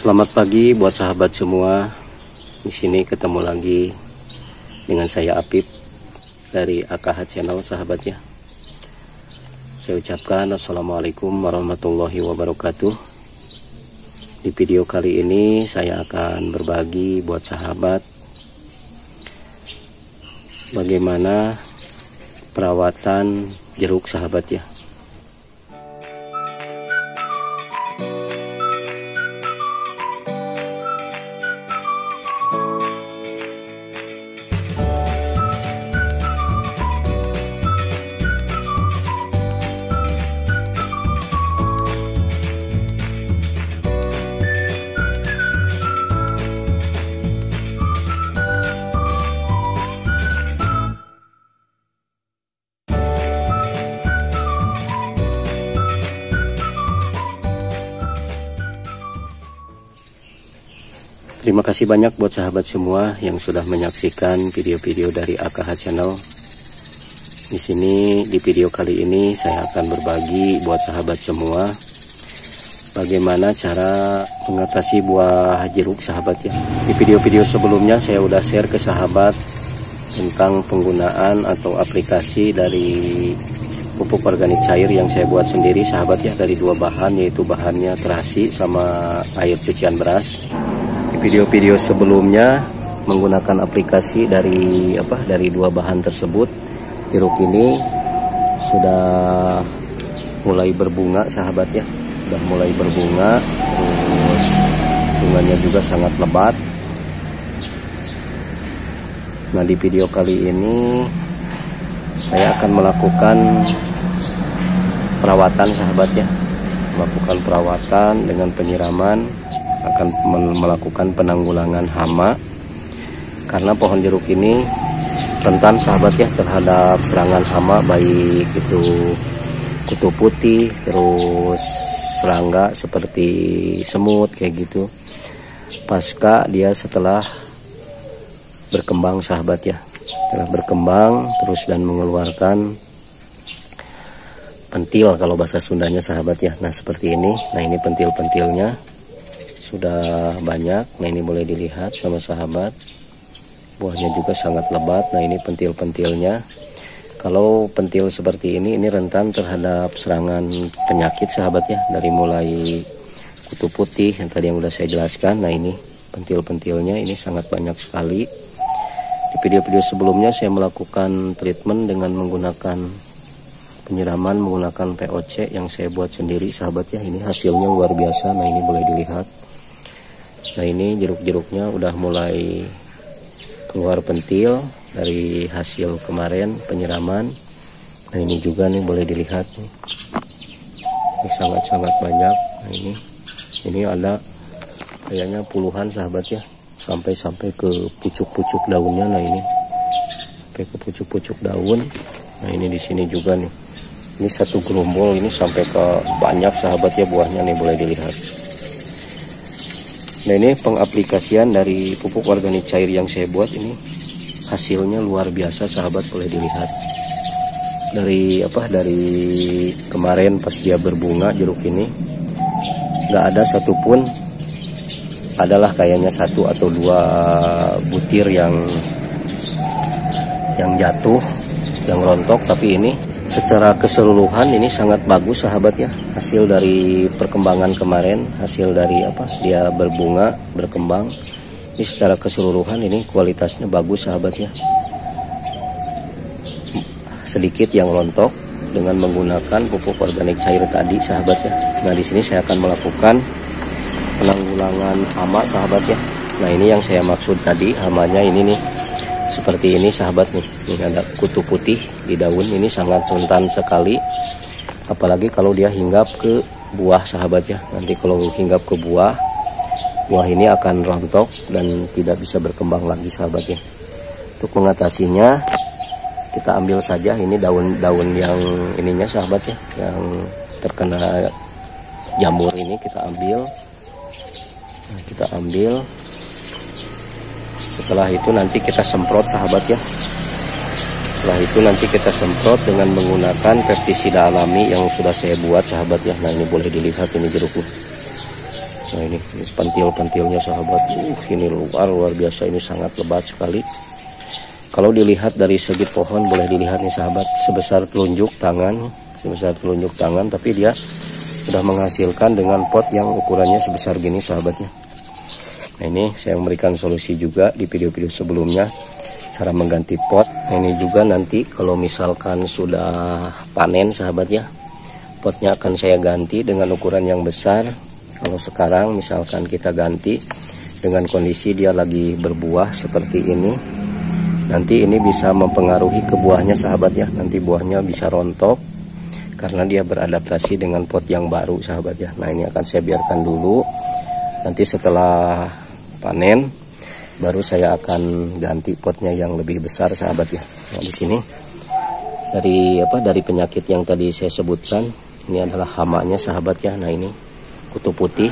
Selamat pagi buat sahabat semua. Di sini ketemu lagi dengan saya Apip dari AKH Channel, sahabat ya. Saya ucapkan assalamualaikum warahmatullahi wabarakatuh. Di video kali ini saya akan berbagi buat sahabat bagaimana perawatan jeruk, sahabat ya. Terima kasih banyak buat sahabat semua yang sudah menyaksikan video-video dari AKH Channel. Di sini di video kali ini saya akan berbagi buat sahabat semua bagaimana cara mengatasi buah jeruk, sahabat ya. Di video-video sebelumnya saya udah share ke sahabat tentang penggunaan atau aplikasi dari pupuk organik cair yang saya buat sendiri, sahabat ya, dari dua bahan, yaitu bahannya terasi sama air cucian beras. Video-video sebelumnya menggunakan aplikasi dari dua bahan tersebut. Jeruk ini sudah mulai berbunga, sahabat ya, sudah mulai berbunga, terus bunganya juga sangat lebat. Nah, di video kali ini saya akan melakukan perawatan, sahabat ya, melakukan perawatan dengan penyiraman, akan melakukan penanggulangan hama karena pohon jeruk ini rentan, sahabat ya, terhadap serangan hama, baik itu kutu putih, terus serangga seperti semut kayak gitu, pasca dia setelah berkembang, sahabat ya, setelah berkembang terus dan mengeluarkan pentil kalau bahasa Sundanya, sahabat ya. Nah, seperti ini. Nah, ini pentil-pentilnya sudah banyak. Nah, ini boleh dilihat sama sahabat, buahnya juga sangat lebat. Nah, ini pentil-pentilnya. Kalau pentil seperti ini rentan terhadap serangan penyakit, sahabat ya, dari mulai kutu putih yang tadi yang udah saya jelaskan. Nah, ini pentil-pentilnya ini sangat banyak sekali. Di video-video sebelumnya saya melakukan treatment dengan menggunakan penyiraman menggunakan POC yang saya buat sendiri, sahabat ya. Ini hasilnya luar biasa. Nah, ini boleh dilihat. Nah, ini jeruk-jeruknya udah mulai keluar pentil dari hasil kemarin penyiraman. Nah, ini juga nih boleh dilihat nih. Ini sangat-sangat banyak. Nah, ini ada kayaknya puluhan, sahabat ya, sampai ke pucuk-pucuk daunnya. Nah, ini sampai ke pucuk-pucuk daun. Nah, ini di sini juga nih. Ini satu gerombol ini sampai ke banyak, sahabat ya, buahnya nih boleh dilihat. Nah, ini pengaplikasian dari pupuk organik cair yang saya buat ini hasilnya luar biasa, sahabat, boleh dilihat. Dari kemarin pas dia berbunga jeruk ini nggak ada satupun, adalah kayaknya satu atau dua butir yang jatuh, yang rontok, tapi ini secara keseluruhan ini sangat bagus, sahabat ya. Hasil dari perkembangan kemarin, hasil dari dia berbunga, berkembang, ini secara keseluruhan ini kualitasnya bagus, sahabat ya. Sedikit yang rontok dengan menggunakan pupuk organik cair tadi, sahabat ya. Nah, di sini saya akan melakukan penanggulangan hama, sahabat ya. Nah, ini yang saya maksud tadi, hamanya ini nih seperti ini, sahabat nih. Ini ada kutu putih di daun, ini sangat rentan sekali, apalagi kalau dia hinggap ke buah, sahabat ya. Nanti kalau hinggap ke buah ini akan rontok dan tidak bisa berkembang lagi, sahabat ya. Untuk mengatasinya kita ambil saja ini daun-daun yang ininya, sahabat ya, yang terkena jamur ini kita ambil. Nah, kita ambil. Setelah itu nanti kita semprot, sahabat ya. Setelah itu nanti kita semprot dengan menggunakan pestisida alami yang sudah saya buat, sahabat ya. Nah, ini boleh dilihat ini jeruknya. Nah ini pentil-pentilnya sahabat, ini luar biasa, ini sangat lebat sekali. Kalau dilihat dari segi pohon boleh dilihat nih sahabat, sebesar telunjuk tangan, tapi dia sudah menghasilkan dengan pot yang ukurannya sebesar gini sahabatnya. Nah ini saya memberikan solusi juga di video-video sebelumnya cara mengganti pot. Nah, ini juga nanti kalau misalkan sudah panen sahabatnya, potnya akan saya ganti dengan ukuran yang besar. Kalau sekarang misalkan kita ganti dengan kondisi dia lagi berbuah seperti ini, nanti ini bisa mempengaruhi ke buahnya sahabat ya. Nanti buahnya bisa rontok karena dia beradaptasi dengan pot yang baru sahabat ya. Nah ini akan saya biarkan dulu, nanti setelah panen baru saya akan ganti potnya yang lebih besar sahabat ya. Nah di sini dari penyakit yang tadi saya sebutkan, ini adalah hamanya sahabat ya. Nah ini kutu putih,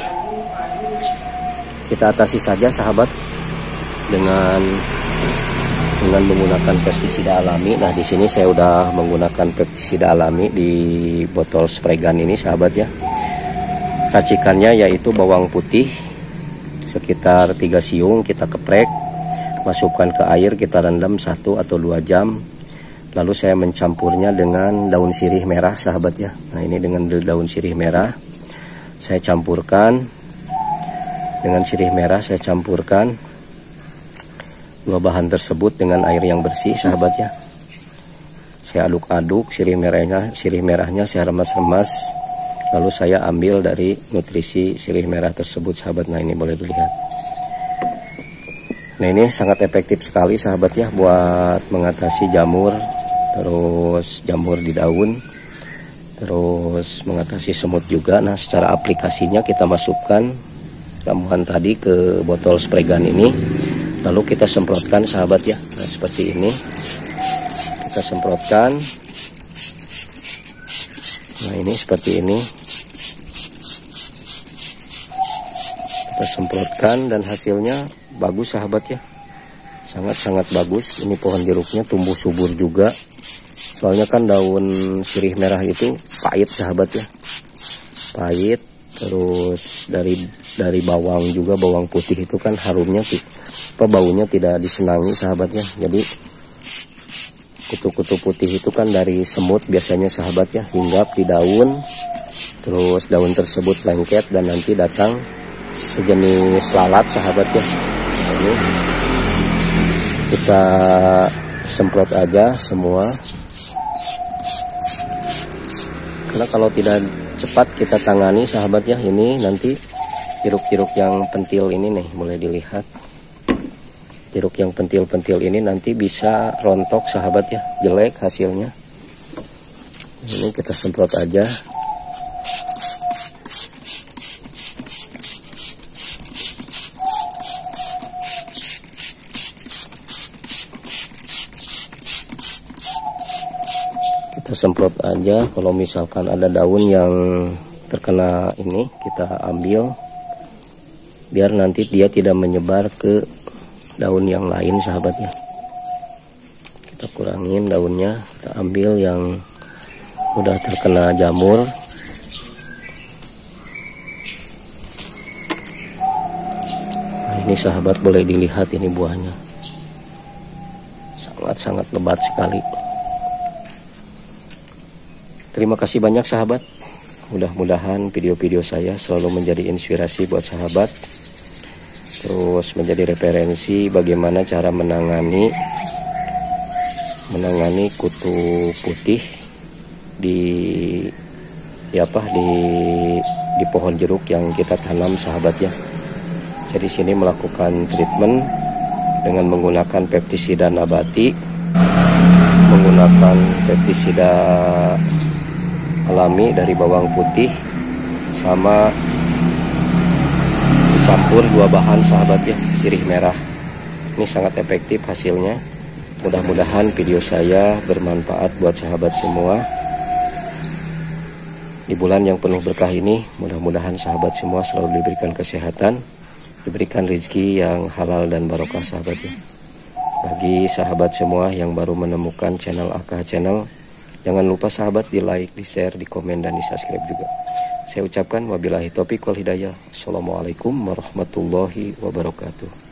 kita atasi saja sahabat dengan menggunakan pestisida alami. Nah di sini saya udah menggunakan pestisida alami di botol spray gun ini sahabat ya. Racikannya yaitu bawang putih sekitar 3 siung, kita keprek, masukkan ke air, kita rendam 1 atau 2 jam. Lalu saya mencampurnya dengan daun sirih merah sahabat ya. Nah ini dengan daun sirih merah saya campurkan, dengan sirih merah saya campurkan 2 bahan tersebut dengan air yang bersih sahabat ya. Saya aduk-aduk sirih merahnya saya remas-remas, lalu saya ambil dari nutrisi sirih merah tersebut sahabat. Nah ini boleh dilihat. Nah ini sangat efektif sekali sahabat ya buat mengatasi jamur, terus jamur di daun, terus mengatasi semut juga. Nah secara aplikasinya kita masukkan ramuan tadi ke botol spray gun ini, lalu kita semprotkan sahabat ya. Nah seperti ini kita semprotkan. Nah ini seperti ini kita semprotkan dan hasilnya bagus sahabat ya, sangat-sangat bagus. Ini pohon jeruknya tumbuh subur juga, soalnya kan daun sirih merah itu pahit sahabat ya, pahit. Terus dari bawang juga, bawang putih itu kan harumnya baunya tidak disenangi sahabatnya. Jadi kutu-kutu putih itu kan dari semut biasanya sahabat ya, hinggap di daun, terus daun tersebut lengket dan nanti datang sejenis lalat sahabat ya. Ini kita semprot aja semua, karena kalau tidak cepat kita tangani sahabat ya, ini nanti jeruk-jeruk yang pentil ini nih boleh dilihat, jeruk yang pentil-pentil ini nanti bisa rontok sahabat ya, jelek hasilnya. Ini kita semprot aja. Kita semprot aja. Kalau misalkan ada daun yang terkena ini kita ambil, biar nanti dia tidak menyebar ke daun yang lain sahabatnya. Kita kurangin daunnya, kita ambil yang udah terkena jamur. Nah, ini sahabat boleh dilihat, ini buahnya sangat-sangat lebat sekali. Terima kasih banyak sahabat. Mudah-mudahan video-video saya selalu menjadi inspirasi buat sahabat, terus menjadi referensi bagaimana cara menangani kutu putih di pohon jeruk yang kita tanam sahabat ya. Saya di sini melakukan treatment dengan menggunakan pestisida nabati, menggunakan pestisida alami dari bawang putih, sama dicampur 2 bahan sahabat ya, sirih merah. Ini sangat efektif hasilnya. Mudah-mudahan video saya bermanfaat buat sahabat semua. Di bulan yang penuh berkah ini, mudah-mudahan sahabat semua selalu diberikan kesehatan, diberikan rezeki yang halal dan barokah sahabat ya. Bagi sahabat semua yang baru menemukan channel AKH Channel, jangan lupa sahabat di like, di share, di komen, dan di subscribe juga. Saya ucapkan wabillahi taufiq wal hidayah. Assalamualaikum warahmatullahi wabarakatuh.